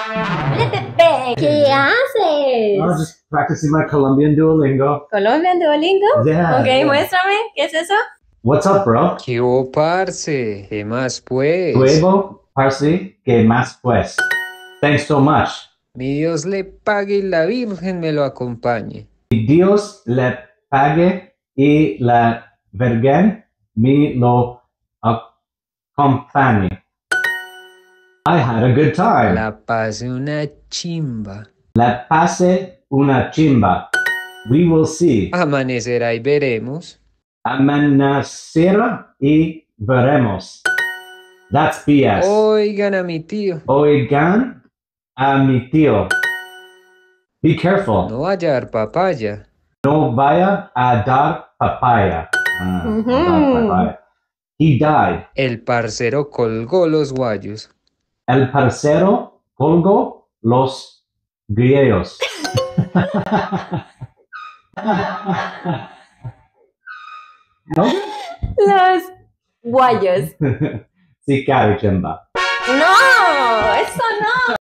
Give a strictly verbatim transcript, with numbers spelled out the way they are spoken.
Hola, Pepe, ¿qué haces? I was just practicing my Colombian Duolingo. ¿Colombian Duolingo? Yeah, Ok, yeah. muéstrame, ¿qué es eso? What's up, bro? ¿Qué hubo, parce? ¿Qué más, pues? Luego, Parsi, que más pues. Thanks so much. Mi Dios le pague y la Virgen me lo acompañe. Y Dios le pague y la Virgen me lo acompañe. I had a good time. La pase una chimba. La pase una chimba. We will see. Amanecerá y veremos. Amanecerá y veremos. That's B S. Oigan a mi tío. Oigan a mi tío. Be careful. No vaya a dar papaya. No vaya a dar papaya. Ah, no Ujú. dar papaya. He died. El parcero colgó los guayos. El parcero colgó los griegos. ¿No? Los guayos. Sí, carichemba. No, eso no.